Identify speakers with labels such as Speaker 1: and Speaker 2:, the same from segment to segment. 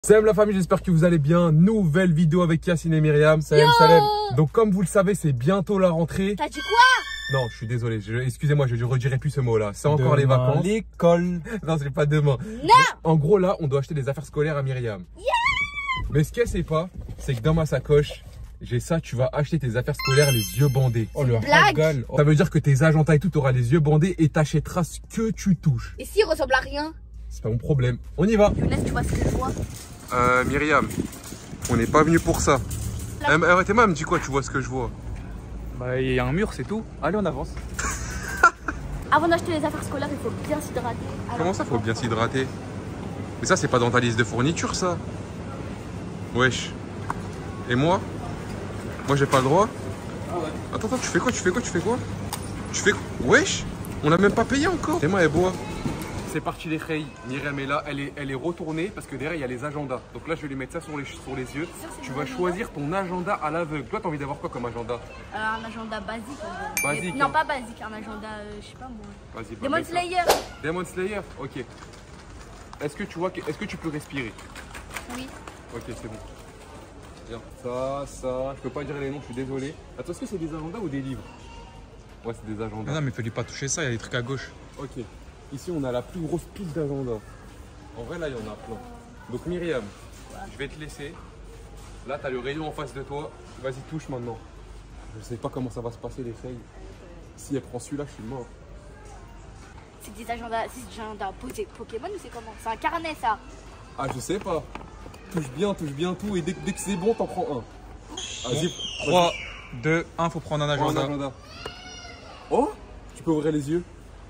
Speaker 1: Salam la famille, j'espère que vous allez bien. Nouvelle vidéo avec Yacine et Myriam. Salam, salam. Donc comme vous le savez, c'est bientôt la rentrée.
Speaker 2: T'as dit quoi?
Speaker 1: Non, je suis désolé. Excusez-moi, je ne redirai plus ce mot-là. C'est encore les vacances.
Speaker 3: L'école.
Speaker 1: Non, c'est pas demain.
Speaker 2: Non.
Speaker 1: En gros, là, on doit acheter des affaires scolaires à Myriam. Mais ce qu'elle sait pas, c'est que dans ma sacoche, j'ai ça. Tu vas acheter tes affaires scolaires les yeux bandés.
Speaker 3: Oh le
Speaker 2: blague.
Speaker 3: ragal.
Speaker 1: Ça veut dire que tes agendas et tout, t'auras les yeux bandés et t'achèteras ce que tu touches.
Speaker 2: Et s'il ressemble à rien?
Speaker 1: C'est pas mon problème. On y va.
Speaker 2: Younes, tu vois ce que je vois?
Speaker 1: Myriam, on n'est pas venu pour ça. Arrêtez-moi, elle me dit quoi? Tu vois ce que je vois?
Speaker 3: Bah il y a un mur, c'est tout. Allez, on avance.
Speaker 2: Avant d'acheter les affaires scolaires, il faut bien s'hydrater.
Speaker 1: Comment ça, faut bien s'hydrater? Mais ça, c'est pas dans ta liste de fourniture, ça. Wesh. Et moi? Moi, j'ai pas le droit?
Speaker 3: Ah ouais.
Speaker 1: Attends, tu fais quoi? Tu fais quoi? Wesh. On a même pas payé encore. Et moi, elle boit. C'est parti les reilles. Myriam est là, elle est retournée parce que derrière il y a les agendas. Donc là je vais lui mettre ça sur les yeux. Tu vas choisir ton agenda à l'aveugle. Toi t'as envie d'avoir quoi comme agenda?
Speaker 2: Un agenda basique.
Speaker 1: Basique.
Speaker 2: Non, pas basique, un agenda, je sais pas moi.
Speaker 1: Vas-y.
Speaker 2: Demon Slayer.
Speaker 1: Demon Slayer, ok. Est-ce que tu peux respirer?
Speaker 2: Oui.
Speaker 1: Ok, c'est bon. Bien. Ça, je peux pas dire les noms, je suis désolé. Attends, est-ce que c'est des agendas ou des livres? Ouais, c'est des agendas.
Speaker 3: Non mais fais-lui pas toucher ça, il y a des trucs à gauche.
Speaker 1: Ok. Ici, on a la plus grosse pile d'agenda. En vrai, là, il y en a plein. Donc, Myriam, je vais te laisser. Là, tu as le rayon en face de toi. Vas-y, touche maintenant. Je sais pas comment ça va se passer, les feuilles. Si elle prend celui-là, je suis mort.
Speaker 2: C'est des agendas Pokémon ou c'est comment? C'est un carnet, ça.
Speaker 1: Ah, je sais pas. Touche bien tout. Et dès que c'est bon, t'en prends un. Vas-y.
Speaker 3: 3, 2, 1, faut prendre un agenda.
Speaker 1: Oh, tu peux ouvrir les yeux.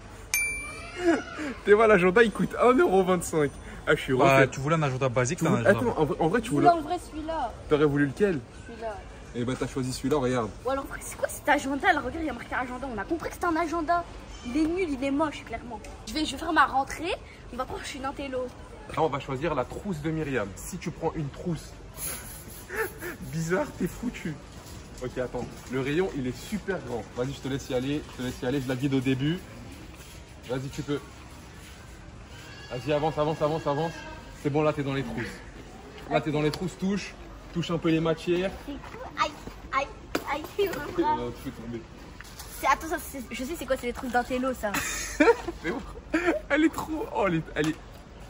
Speaker 1: Tu vois, l'agenda il coûte 1,25 €. Ah, je suis refait.
Speaker 3: Tu voulais un agenda basique, t'as un agenda.
Speaker 1: Attends, en vrai, tu
Speaker 2: Je
Speaker 1: voulais.
Speaker 2: voulais en vrai celui-là.
Speaker 1: T'aurais voulu lequel?
Speaker 2: Celui-là.
Speaker 1: Eh ben, t'as choisi celui-là, regarde.
Speaker 2: Ou alors, c'est quoi cet agenda? Là, regarde, il y a marqué agenda. On a compris que c'était un agenda. Il est nul, il est moche, clairement. Je vais faire ma rentrée. On va croire que je suis une intello.
Speaker 1: Là, on va choisir la trousse de Myriam. Si tu prends une trousse bizarre, t'es foutu. Ok, attends. Le rayon, il est super grand. Vas-y, je te laisse y aller. Je la guide au début. Vas-y, tu peux. Vas-y, avance. C'est bon, là, t'es dans les trousses. Là, t'es dans les trousses, touche un peu les matières.
Speaker 2: Aïe,
Speaker 1: Tu peux tomber.
Speaker 2: Attends, ça, je sais c'est quoi, c'est les trucs d'intello, ça.
Speaker 1: Mais bon, elle est trop. Oh, elle est.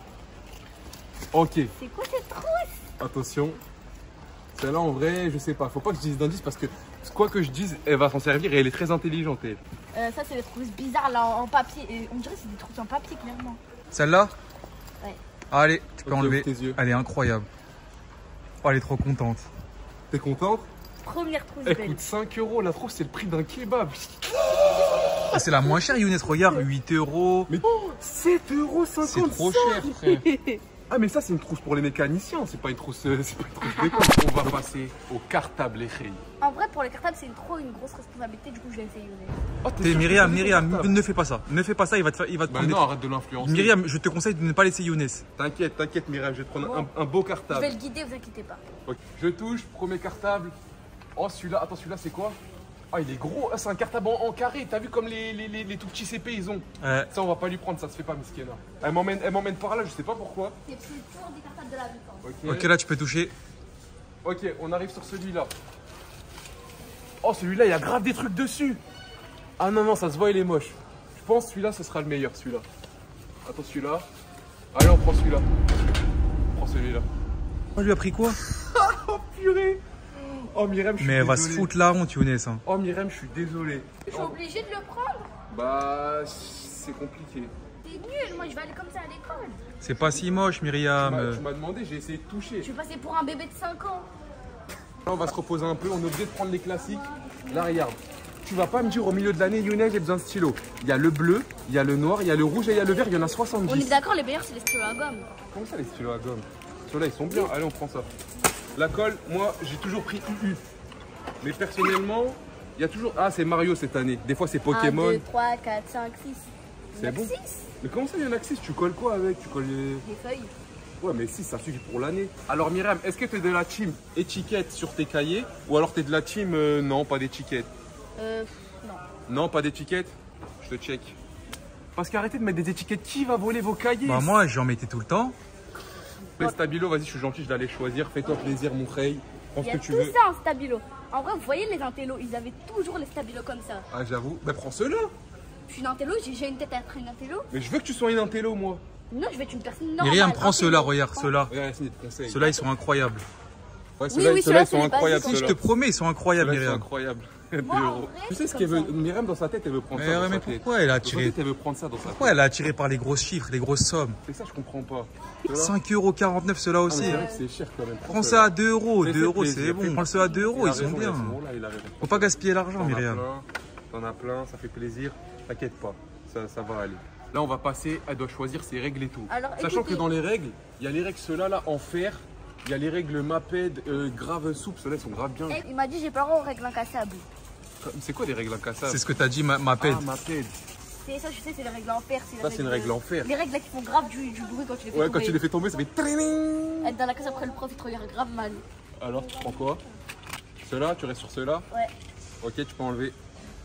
Speaker 1: Ok.
Speaker 2: C'est quoi cette trousse?
Speaker 1: Attention. Celle-là, en vrai, je sais pas. Faut pas que je dise d'indice parce que quoi que je dise, elle va s'en servir et elle est très intelligente.
Speaker 2: Ça, c'est des trousses bizarres là en papier. Et on dirait que c'est des trousses en papier, clairement.
Speaker 3: Celle-là?
Speaker 2: Ouais.
Speaker 3: Allez, tu peux
Speaker 1: Ok,
Speaker 3: enlever.
Speaker 1: ouvre tes yeux.
Speaker 3: Elle est incroyable. Oh, elle est trop contente.
Speaker 1: T'es contente?
Speaker 2: Première trousse
Speaker 1: Elle
Speaker 2: belle.
Speaker 1: coûte 5 €. La trousse, c'est le prix d'un kebab.
Speaker 3: Ah, c'est la moins chère, Younes, regarde, 8 €.
Speaker 1: Mais 7,50 €.
Speaker 3: C'est trop cher, frère.
Speaker 1: Ah, mais ça, c'est une trousse pour les mécaniciens. C'est pas une trousse d'école. On va passer au cartable, les filles.
Speaker 2: En vrai, pour les cartables, c'est trop une grosse responsabilité. Du coup, je vais essayer.
Speaker 1: Oh,
Speaker 3: T'es Myriam, ne fais pas ça. Ne fais pas ça, il va te
Speaker 1: Bah
Speaker 3: prendre
Speaker 1: non, arrête de l'influencer.
Speaker 3: Myriam, je te conseille de ne pas laisser Younes.
Speaker 1: T'inquiète, Myriam, je vais te prendre un beau
Speaker 2: Je
Speaker 1: cartable.
Speaker 2: vais le guider, vous inquiétez pas.
Speaker 1: Ok. Je touche, premier cartable. Oh, celui-là, attends, celui-là, c'est quoi? Ah, il est gros. Ah, c'est un cartable en carré. T'as vu comme les tout petits CP, ils ont.
Speaker 3: Ouais.
Speaker 1: Ça, on va pas lui prendre, ça se fait pas, Miskena. Elle m'emmène par là, je sais pas pourquoi.
Speaker 2: C'est toujours des cartables de la vie.
Speaker 3: Ok, là, tu peux toucher.
Speaker 1: Ok, on arrive sur celui-là. Oh, celui-là, il y a grave des trucs dessus. Ah non, ça se voit, il est moche. Je pense celui-là, ce sera le meilleur, celui-là. Attends, celui-là. Allez, on prend celui-là. On prend celui-là.
Speaker 3: On lui a pris quoi?
Speaker 1: Oh, purée. Oh, Myriam, je suis
Speaker 3: Mais elle va se
Speaker 1: désolé.
Speaker 3: foutre la honte, Younes. Hein.
Speaker 1: Oh, Myriam, je suis désolé.
Speaker 2: Je suis obligée de le prendre.
Speaker 1: Bah, c'est compliqué.
Speaker 2: T'es nul, moi je vais aller comme ça à l'école.
Speaker 3: C'est pas si moche, Myriam.
Speaker 1: Tu m'as demandé, j'ai essayé de toucher.
Speaker 2: Je vais passer pour un bébé de 5 ans.
Speaker 1: Là, on va se reposer un peu, on est obligé de prendre les classiques. Là, regarde. Tu vas pas me dire au milieu de l'année, Younes, j'ai besoin de stylo. Il y a le bleu, il y a le noir, il y a le rouge et il y a le vert, il y en a 70.
Speaker 2: On est d'accord, les meilleurs c'est les stylos à gomme.
Speaker 1: Comment ça, les stylos à gomme? Ceux-là, ils sont bien. Allez, on prend ça. La colle, moi, j'ai toujours pris UU. Mais personnellement, il y a toujours... Ah, c'est Mario cette année. Des fois, c'est Pokémon.
Speaker 2: 1, 2, 3, 4, 5, 6.
Speaker 1: C'est bon.
Speaker 2: 6.
Speaker 1: Mais comment ça, il y en a que 6? Tu colles quoi avec? Tu colles les...
Speaker 2: Des feuilles.
Speaker 1: Ouais, mais 6, ça suffit pour l'année. Alors, Myriam, est-ce que tu es de la team étiquette sur tes cahiers? Ou alors tu es de la team non, pas d'étiquette?
Speaker 2: Non.
Speaker 1: Non, pas d'étiquette? Je te check. Parce qu'arrêtez de mettre des étiquettes. Qui va voler vos cahiers?
Speaker 3: Bah, moi, j'en mettais tout le temps.
Speaker 1: Les stabilos, vas-y, je suis gentil, je vais aller choisir. Fais-toi plaisir, mon frère. Prends
Speaker 2: Il
Speaker 1: ce
Speaker 2: y a
Speaker 1: que tu
Speaker 2: tout
Speaker 1: veux.
Speaker 2: ça en stabilo. En vrai, vous voyez les intellos, ils avaient toujours les stabilos comme ça.
Speaker 1: Ah, j'avoue. Bah, prends ceux-là.
Speaker 2: Je suis une intello, j'ai une tête à être une intello.
Speaker 1: Mais je veux que tu sois une intello, moi.
Speaker 2: Non, je vais être une personne normale.
Speaker 3: Myriam, prends ceux-là,
Speaker 2: intello.
Speaker 3: regarde, ceux-là.
Speaker 1: Regarde, Yacine, il te conseille.
Speaker 3: Ceux-là, ils sont incroyables.
Speaker 1: Ouais,
Speaker 2: Oui, oui,
Speaker 1: ceux-là,
Speaker 2: ceux-là,
Speaker 1: ils sont
Speaker 2: c'est les
Speaker 1: incroyables.
Speaker 2: basiques.
Speaker 3: Si, je te promets, ils sont incroyables,
Speaker 1: Ceux-là, ils sont
Speaker 3: Myriam.
Speaker 1: incroyables.
Speaker 2: Moi, en vrai,
Speaker 1: Tu sais ce
Speaker 2: c'est
Speaker 1: qu'elle veut.
Speaker 2: comme ça.
Speaker 1: Myriam, dans sa tête, elle veut prendre ça.
Speaker 3: Mais,
Speaker 1: dans
Speaker 3: mais
Speaker 1: sa tête.
Speaker 3: pourquoi elle a
Speaker 1: Dans sa
Speaker 3: attiré
Speaker 1: tête, elle veut prendre ça dans sa tête.
Speaker 3: Pourquoi elle a attiré par les grosses chiffres, les grosses sommes?
Speaker 1: C'est ça, je comprends pas. Ceux-là
Speaker 3: 5,49 € ceux-là
Speaker 1: Ah, mais
Speaker 3: aussi.
Speaker 1: c'est vrai que c'est cher quand même.
Speaker 3: Prends ça à 2 €.
Speaker 1: Fais-toi
Speaker 3: 2 €
Speaker 1: plaisir,
Speaker 3: c'est bon.
Speaker 1: fais-toi
Speaker 3: Prends ceux à 2 €,
Speaker 1: Il a
Speaker 3: ils sont
Speaker 1: raison,
Speaker 3: bien.
Speaker 1: Yacine, là, il a raison.
Speaker 3: Faut pas gaspiller l'argent,
Speaker 1: T'en as
Speaker 3: Myriam.
Speaker 1: plein, t'en as plein, ça fait plaisir. T'inquiète pas, ça va aller. Là, on va passer, elle doit choisir ses règles et tout.
Speaker 2: Alors,
Speaker 1: Sachant
Speaker 2: écoutez.
Speaker 1: que dans les règles, il y a les règles ceux-là là, en fer, il y a les règles MAPED, grave souple, ceux-là ils sont grave bien.
Speaker 2: Il m'a dit j'ai pas le droit aux règles incassables.
Speaker 1: C'est quoi les règles incassables?
Speaker 3: C'est ce que t'as dit, ma pède.
Speaker 1: Ah, MAPED.
Speaker 2: C'est ça, je sais, c'est les règles en fer.
Speaker 1: Ça, c'est une règle en fer.
Speaker 2: Les règles là qui font grave du bruit quand tu les fais
Speaker 1: Ouais,
Speaker 2: tomber.
Speaker 1: quand tu les fais tomber, ça fait tring.
Speaker 2: Être dans la classe après le prof, il te regarde grave mal.
Speaker 1: Alors, tu prends quoi? Ceux-là, tu restes sur ceux-là?
Speaker 2: Ouais.
Speaker 1: Ok, tu peux enlever.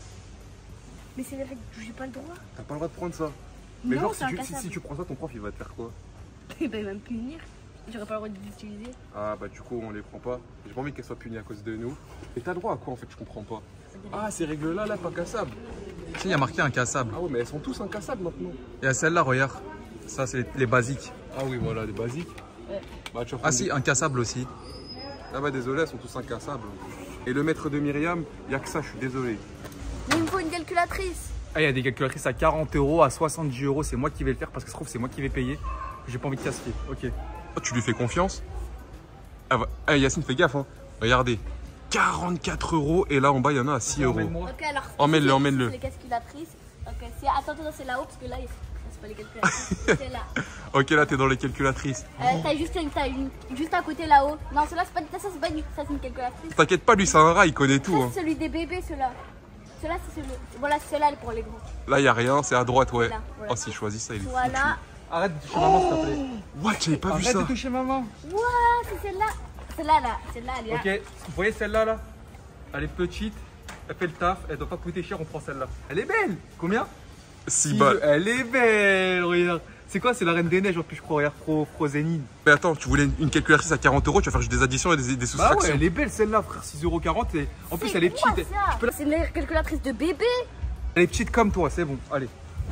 Speaker 2: Mais c'est les règles, j'ai pas le droit.
Speaker 1: T'as pas le droit de prendre ça. Mais
Speaker 2: Non,
Speaker 1: genre,
Speaker 2: c'est
Speaker 1: si
Speaker 2: incassable.
Speaker 1: tu prends ça, ton prof il va te faire quoi?
Speaker 2: Il va même punir. J'aurais pas le droit de les utiliser.
Speaker 1: Ah, bah du coup, on les prend pas. J'ai pas envie qu'elles soient punies à cause de nous. Et t'as droit à quoi en fait? Je comprends pas. Ah, ces règles-là, là, pas cassables.
Speaker 3: Si, il y a marqué incassable.
Speaker 1: Ah ouais, mais elles sont tous incassables maintenant.
Speaker 3: Et à celle-là, regarde. Ça, c'est les basiques.
Speaker 1: Ah oui, voilà, les basiques.
Speaker 2: Ouais.
Speaker 1: Bah, tu vas
Speaker 3: Ah
Speaker 1: prendre
Speaker 3: si,
Speaker 1: des-
Speaker 3: incassable aussi.
Speaker 1: Ah bah désolé, elles sont tous incassables. Et le maître de Myriam, il y a que ça, je suis désolé.
Speaker 2: Mais il me faut une calculatrice.
Speaker 3: Ah, il y a des calculatrices à 40 €, à 70 €. C'est moi qui vais le faire parce que je trouve que c'est moi qui vais payer. J'ai pas envie de casser. Ok.
Speaker 1: Oh, tu lui fais confiance? Ah, bah... Yacine, fais gaffe, hein. Regardez. 44 € et là en bas, il y en a à 6 €.
Speaker 2: Ok, alors.
Speaker 1: Emmène-le, emmène-le.
Speaker 2: C'est les calculatrices. Ok, attends, c'est là-haut parce que là, c'est pas les calculatrices. C'est là.
Speaker 1: Ok, là, t'es dans les calculatrices.
Speaker 2: T'as juste à côté là-haut. Non, cela c'est pas ça, c'est pas une, ça c'est une calculatrice.
Speaker 1: T'inquiète pas, lui, c'est un rat, il connaît
Speaker 2: Ça
Speaker 1: tout. Hein.
Speaker 2: c'est celui des bébés, ceux-là. Ceux-là c'est celui. Voilà, ceux-là pour les gros.
Speaker 1: Là, il y a rien, c'est à droite, ouais.
Speaker 2: Là, voilà.
Speaker 1: Oh, s'il choisit ça, il est foutu.
Speaker 2: Voilà.
Speaker 3: Arrête de toucher maman, s'il te plaît.
Speaker 1: What, j'avais pas vu
Speaker 3: Arrête
Speaker 1: ça.
Speaker 3: de toucher maman.
Speaker 2: Ouah, c'est celle-là. Celle-là, là. Celle-là, elle est là.
Speaker 3: Ok, vous voyez celle-là là? Elle est petite, elle fait le taf, elle doit pas coûter cher, on prend celle-là. Elle est belle. Combien?
Speaker 1: 6 balles.
Speaker 3: Elle est belle, regarde. C'est quoi? C'est la Reine des Neiges en plus, je crois. Regarde, Pro Zénith.
Speaker 1: Mais attends, tu voulais une calculatrice à 40 €, tu vas faire juste des additions et des
Speaker 3: Bah ouais,
Speaker 1: soustractions.
Speaker 3: elle est belle celle-là, frère. 6,40 €. Et en plus,
Speaker 2: C'est
Speaker 3: elle est
Speaker 2: quoi,
Speaker 3: petite.
Speaker 2: ça
Speaker 3: Tu peux la-
Speaker 2: C'est une calculatrice de bébé.
Speaker 3: Elle est petite comme toi, c'est bon. Allez.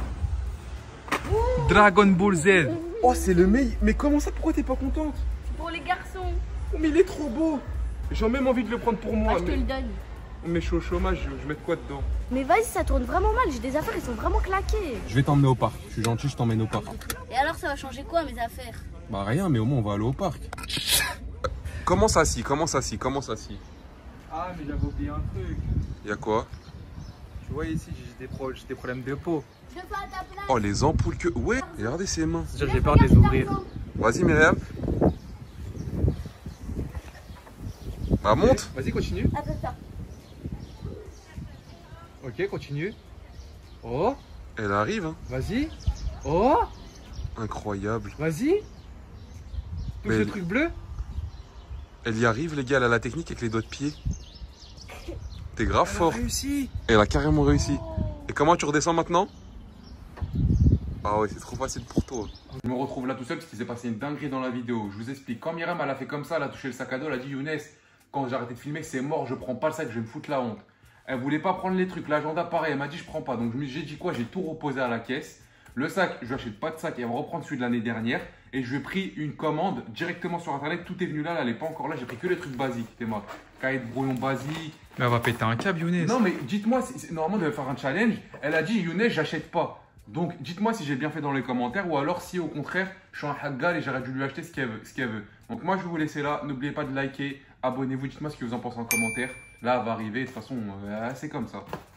Speaker 3: Dragon Ball Z.
Speaker 1: Oh, c'est le meilleur. Mais comment ça, pourquoi t'es pas contente?
Speaker 2: C'est pour les garçons.
Speaker 1: Oh, mais il est trop beau. J'ai même envie de le prendre pour moi.
Speaker 2: Ah, je te le donne.
Speaker 1: Mais je suis au chômage, je vais mettre quoi dedans?
Speaker 2: Mais vas-y, ça tourne vraiment mal. J'ai des affaires, ils sont vraiment claqués.
Speaker 1: Je vais t'emmener au parc. Je suis gentil, je t'emmène au parc.
Speaker 2: Et alors, ça va changer quoi, mes affaires?
Speaker 1: Bah rien, mais au moins on va aller au parc. Comment ça si? Comment ça si? Comment ça si?
Speaker 3: Ah, mais j'avais oublié un truc.
Speaker 1: Y'a quoi?
Speaker 3: Tu vois ici, j'ai des problèmes de peau.
Speaker 2: Je fais à ta place.
Speaker 1: Oh, les ampoules que. Ouais, regardez ses mains.
Speaker 3: Déjà, j'ai peur de les ouvrir.
Speaker 1: Vas-y, Myriam. Bah, monte.
Speaker 3: Vas-y, continue.
Speaker 2: Après ça.
Speaker 3: Ok, continue. Oh,
Speaker 1: Elle arrive, hein.
Speaker 3: vas-y. Oh,
Speaker 1: Incroyable.
Speaker 3: vas-y. Touche
Speaker 1: Mais-
Speaker 3: le truc bleu.
Speaker 1: Elle y arrive, les gars, elle a la technique avec les doigts de pied. T'es grave
Speaker 3: Elle a
Speaker 1: fort.
Speaker 3: réussi.
Speaker 1: Elle a carrément réussi. Et comment tu redescends maintenant? Ah ouais, c'est trop facile pour toi. Je me retrouve là tout seul parce qu'il s'est passé une dinguerie dans la vidéo. Je vous explique. Quand Myriam elle a fait comme ça, elle a touché le sac à dos, elle a dit Younes, quand j'ai arrêté de filmer, c'est mort, je prends pas le sac, je vais me foutre la honte. Elle voulait pas prendre les trucs. L'agenda, pareil, elle m'a dit je prends pas. Donc j'ai dit quoi? J'ai tout reposé à la caisse. Le sac, je lui achète pas de sac et elle va reprendre celui de l'année dernière. Et je lui ai pris une commande directement sur internet. Tout est venu là, elle n'est pas encore là. J'ai pris que les trucs basiques. T'es moi. Cahier de brouillon basique.
Speaker 3: Mais elle va péter un câble, Younes.
Speaker 1: Non, mais dites-moi, normalement, elle devait faire un challenge. Elle a dit Younes, j'achète pas. Donc dites-moi si j'ai bien fait dans les commentaires ou alors si au contraire, je suis un haggal et j'aurais dû lui acheter ce qu'elle veut. Donc moi, je vais vous laisser là. N'oubliez pas de liker, abonnez-vous, dites-moi ce que vous en pensez en commentaire. Là, elle va arriver. De toute façon, c'est comme ça.